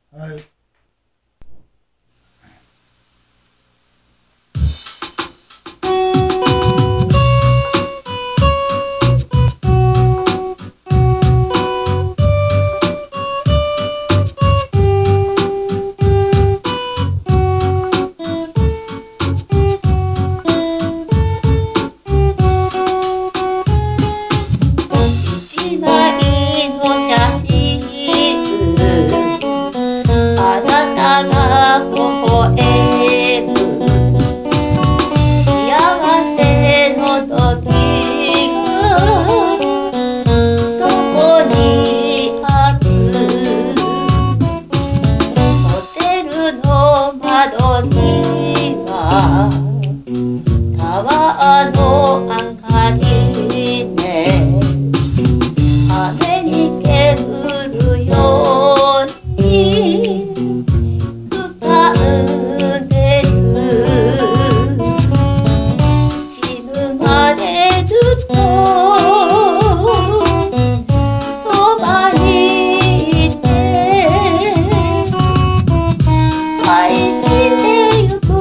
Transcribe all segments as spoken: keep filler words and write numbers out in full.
はい。 川の明かりで雨に煙るように浮かんでる。死ぬまでずっとそばにいて愛してゆく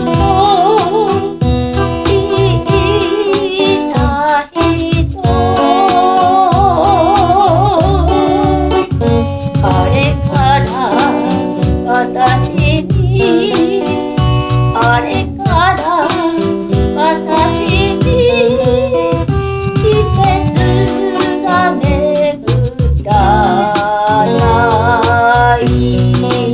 私にあれから私に季節が巡らない。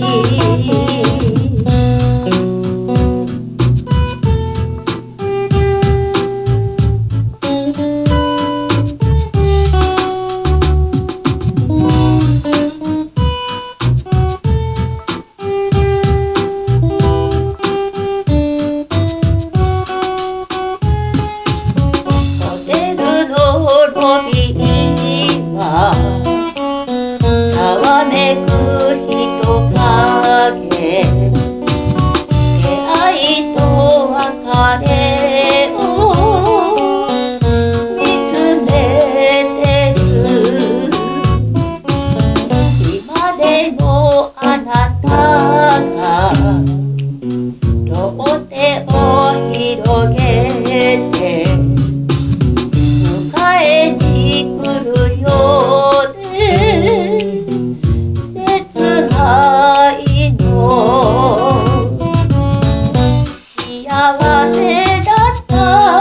ざわめく人影、出会いと別れを見つめてる。今でもあなたが両手を広げて迎えに来るようで切ないの。幸せだった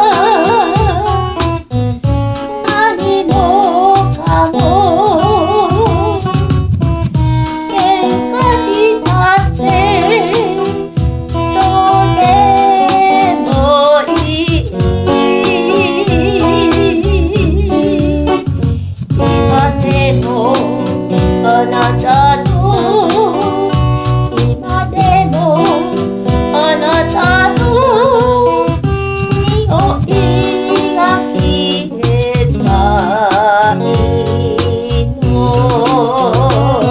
何もかも喧嘩したってどうでもいい。あなたの今でもあなたの匂いが消えないの。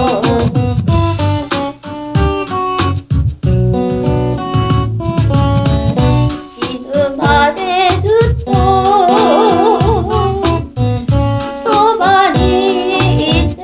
死ぬまでずっとそばにいて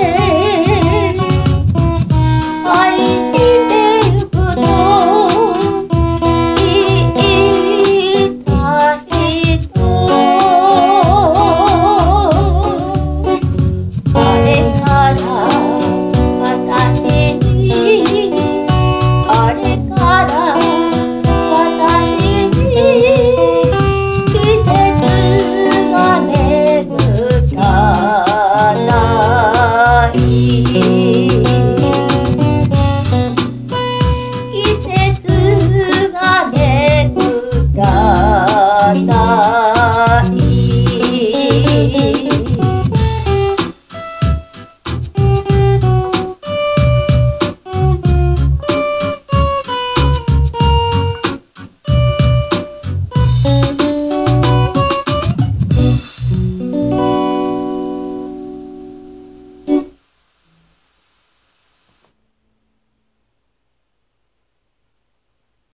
季節が巡らない。